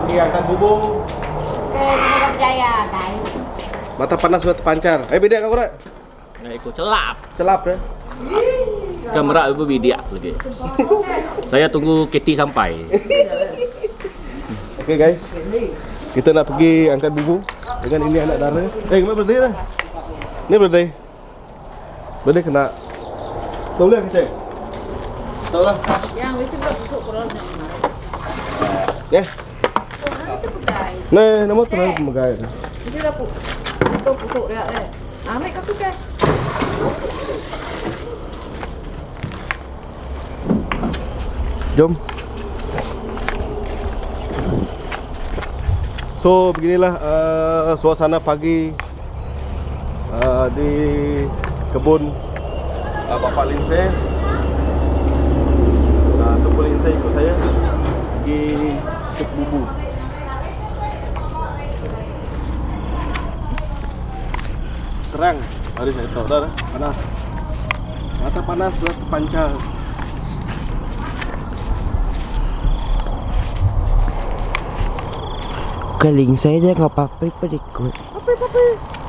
pergi angkat bubung. Oke, semoga berjaya, guys. Mata panas sudah terpancar. Beda kau rek. Nggak ikut celap. Celap deh. Kamera itu bidia lagi. Saya tunggu Kitty sampai. Oke guys, kita nak pergi angkat bubung dengan ini anak dara. Gimana berdiri dah? Ini berdiri. Berdiri kena. Tahu lah kecil. Tahu lah. Yang itu belum busuk kurang. Ya. Oh, itu pegai. Nah, nama terang pemegai. Ini dah busuk dia. Ambil kau pegai. Jom. So beginilah suasana pagi di kebun Bapak Lindsay. Kebun Lindsay ikut saya pergi cek bubu. Terang hari saya tahu dah panas. Mata panas sudah terpancar. Keling saya je nggak apa-apa ikut. Apa?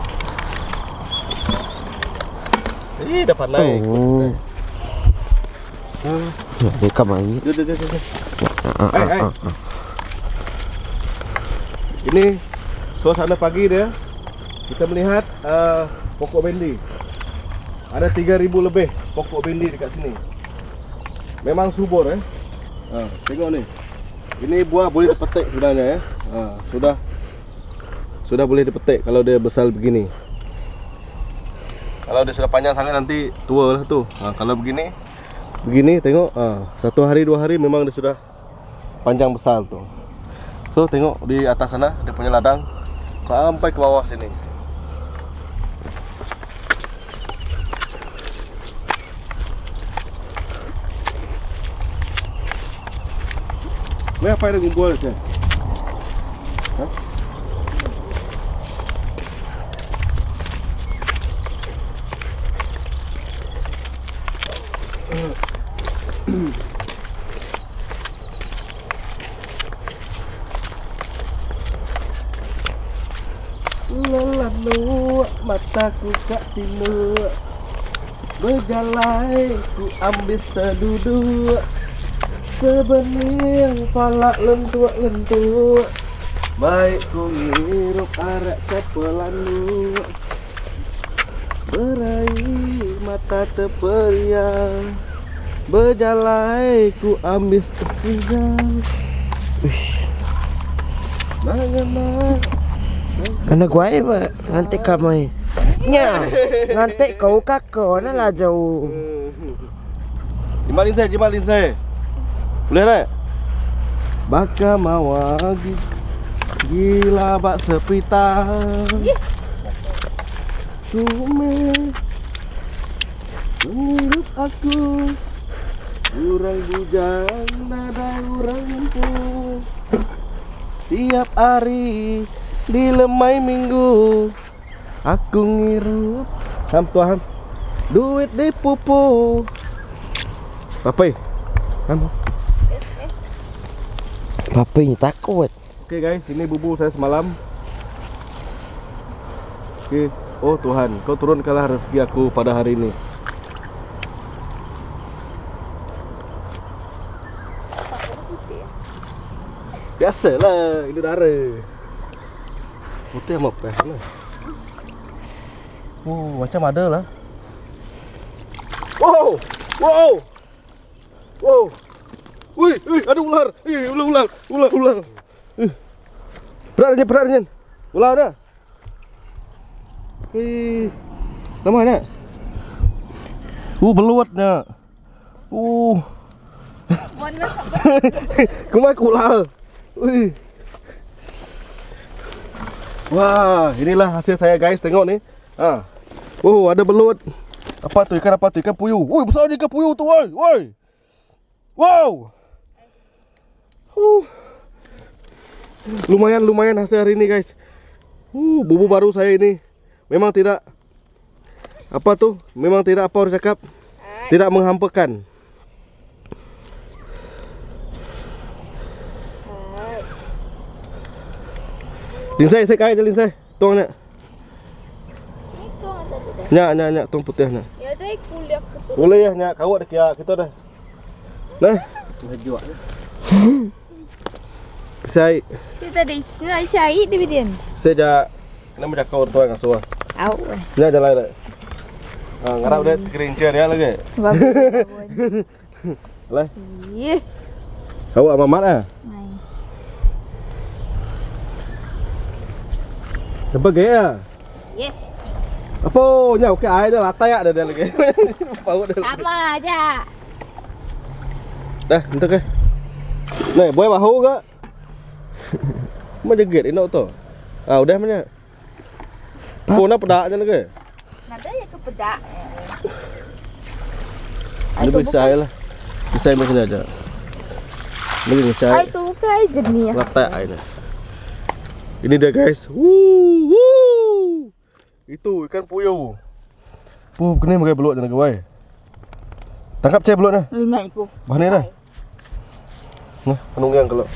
Dapat naik. Oh. Dia kamari. Dia. Ini suasana pagi dia. Kita melihat pokok bendi. Ada 3.000 lebih pokok bendi dekat sini. Memang subur tengok ni. Ini buah boleh dipetik sebenarnya ya. Sudah boleh dipetik kalau dia besar begini. Kalau dia sudah panjang sangat nanti tua lah tu. Kalau begini tengok 1 hari 2 hari memang dia sudah panjang besar tu. So tengok di atas sana dia punya ladang sampai ke bawah sini. Apa yang ngumpul je? Lalu mataku kak tinu berjalai ku ambil seduduk sebening palak lentuk baik ku ngirup arak kepelandu berair mata terperiang berjalai ku ambil tersiang. Anak gua apa? Nanti kamu nya, nanti kau kakak lah jauh. Jimalin saya. Boleh tak? Baka mawagi gila bak sepita. Cuma menurut aku kurang bujang nada kurang empuk. Tiap hari di lemai minggu aku ngirup Tuhan duit di pupu. Apa? Kamu? Papa ini takut. Oke guys, ini bubu saya semalam. Oke, oh Tuhan, kau turunkanlah rezeki aku pada hari ini. Biasalah, ini darah. Putih sama apa? Macam ada lah. Wow. Wih, ada ular. Ular. Beratnya. Ular ada. Namanya. Beluatnya. Kumai ular. Wih. Wah, inilah hasil saya guys, tengok nih. Ada belut. Apa tu? Ikan apa tu? Ikan puyuh. Woi, besar ni ikan puyuh tu, woi. Wow. Lumayan hasil hari ini guys. Bubu baru saya ini. Memang tidak memang tidak apa orang cakap. Tidak menghampakan. Linsai, saya kaya je linsai. Tuang nak. Nyak, tuang putih nak. Ya dah kuliah ke. Boleh ya, nyak kawat dah kia kita dah. Nah, Jual. saya Kita dah nak cari dividend. saya jak nama jak kau tuang asuh. Au. Nyak jalan dah. Ngarap dia kerincer dia lagi. Bagus. Lah, Ih. kawat mamat ah. Mai. Apa gaya? Yes. Apa nyak okey air dah latai ada dia lagi. Paut dah. Sama aja. Dah, entar ke. Nih, boy bahu ke? Macam gate ini tu. Ah, udah mana? Puna pedak je lagi. Nada ya ke pedak. Ini bisa lah. Bisa macam aja. Ini bisa. Ai tu kai jenis. Latak air ni. Ini dia guys. Woo! Itu ikan puyuh. Kena pakai belut jangan kawai. Tangkap cai belut dah. Ingat aku. Bahan ni dah. Nah, penung yang kalau.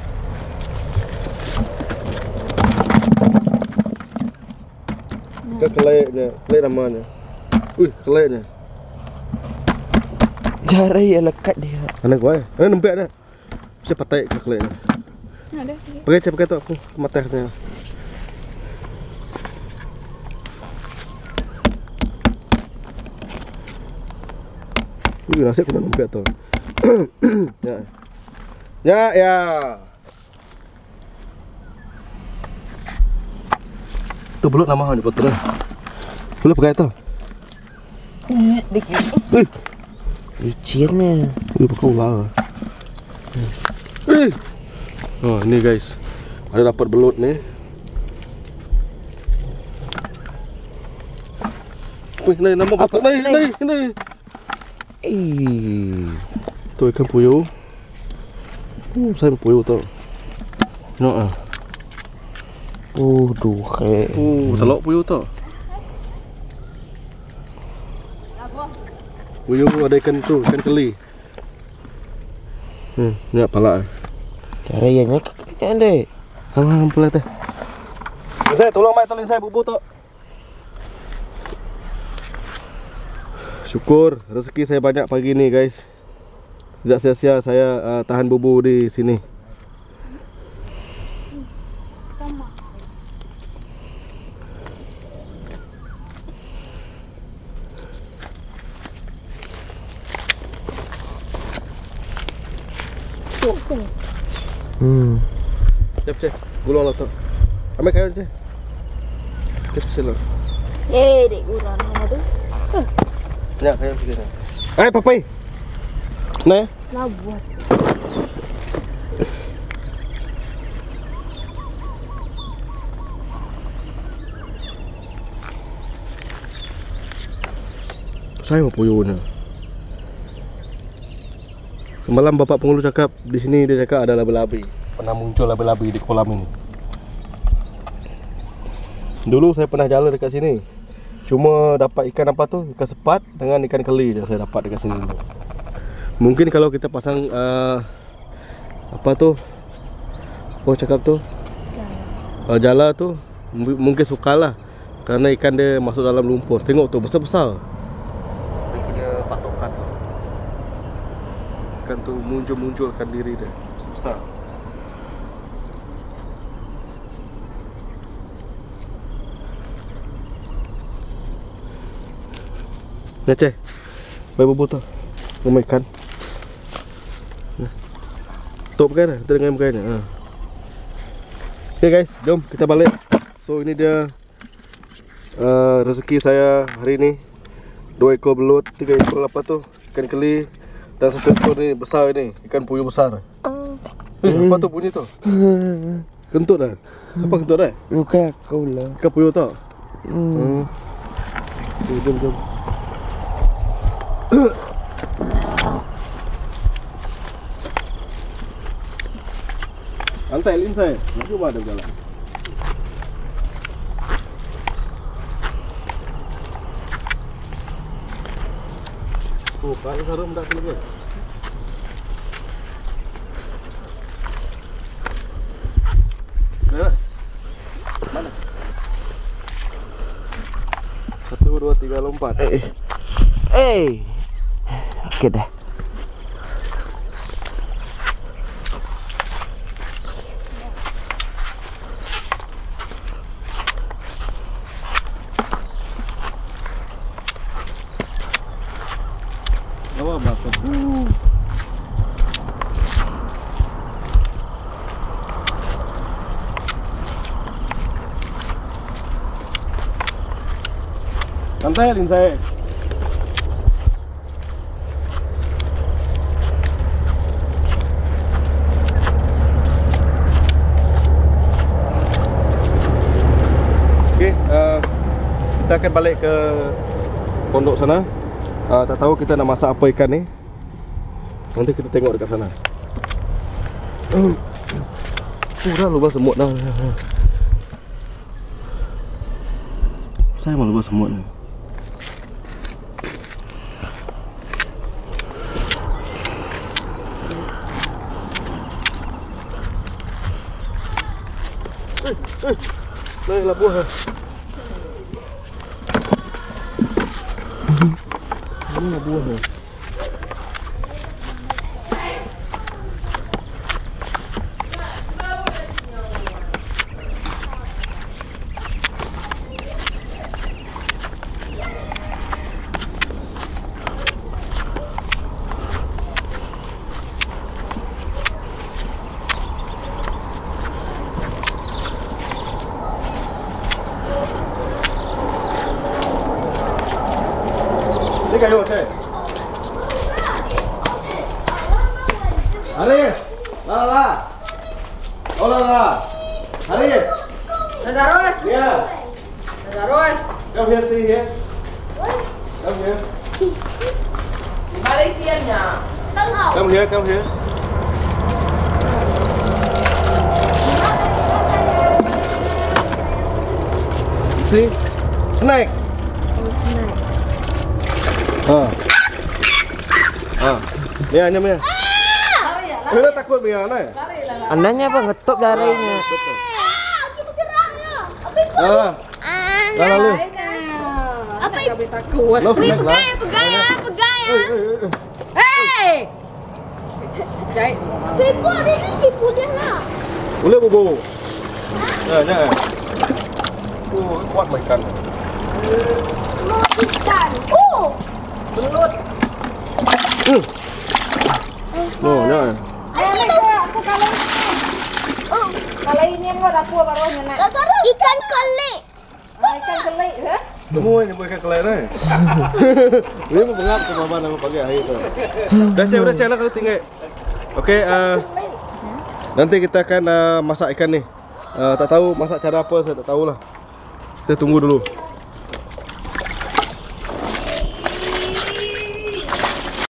Kita kelai namanya. Kelainya. Jari yang lekat dia. Mana kau? Nampak dah. Saya patai ke kelai. Ada. Pakai tu aku matahnya. Nasib kena nampak tu. Ya. Tu belut nama ni betul. Belut pakai tu. Licin Pakai ular. Oh, ni guys. Ada dapat belut ni. Wih, ni nama betul. Ni. Tu ikan puyuh. Saya puyuh tu. Nak ah. Duhe. Telok puyuh tu. Puyuh ada ikan tu, ikan keli. Ni pala. Jari yang lekat dia. Hang pala teh. Saya tolong mai tolong saya bubu tu. Syukur rezeki saya banyak pagi ni guys. Tidak sia-sia saya tahan bubu di sini. Cep, gulung lah tu. Ambil kayu je. Cep sila. Dek uran tu. Ya, kayu sikit. Ai, papai. Nah. Nak buat. Saya mau puyuhnya. Semalam bapak pengulu cakap di sini dia cakap ada labi-labi. Pernah muncul labi-labi di kolam ini. Dulu saya pernah jalan dekat sini. Cuma dapat ikan apa tu? Ikan sepat dengan ikan keli je saya dapat dekat sini dulu. Mungkin kalau kita pasang apa tu? Apa cakap tu? Jala tu mungkin sukalah. Kerana ikan dia masuk dalam lumpur. Tengok tu besar-besar. Dia punya patokan tu. Ikan tu muncul-munculkan diri dia. Besar. Cek. Baik bubu tu. Nama ikan. Tutup kan? Kita dengan bukannya. Okay guys, jom kita balik. So ini dia rezeki saya hari ini. 2 ekor belut, 3 ekor apa tu? Ikan keli dan 1 ekor ni besar ini, ikan puyuh besar. Apa tu bunyi tu? Kentut dah. Apa kentut dah? Bukan kau lah. Ikan puyuh tu. Jom. Lantai lin saya. Nak cuba ada jalan. Oh, kalau sarung tak selesai. Dah. biar lompat. Oke deh. Bawa batu. Santai, Lindsay. Oke, kita akan balik ke pondok sana. Tak tahu kita nak masak apa ikan ni. Nanti kita tengok dekat sana. Dah lubang semut dah. Saya malu lubang semut ni. Naiklah buah. Ini buah ni. Ni kayu okey. Haris. La. Oh la. Haris. Lazarus, Yeah. Lazarus. Come here, see here. Come here. Malaysianya. Come here, come here. You see? Snake. Mia, Mia. Lari ya, Mia takut Mia, nah. lari lah. Anaknya apa ngetuk jarinya. Lalu. Apa itu? Takut. Lo snake lah. Hey! Jai. Boleh bobo. Ya. Kuat makan. Belut. Oh, ya. Kalau ini yang ada kuah barunya nak. Ikan keli. Ikan keli, ya? Semua ni bukan kelai ni. Ini pun bengap ke mama nama pagi hari tu. Dah cek lah kalau tinggal. Okey, nanti kita akan masak ikan ni. Tak tahu masak cara apa, saya tak tahulah. Kita tunggu dulu.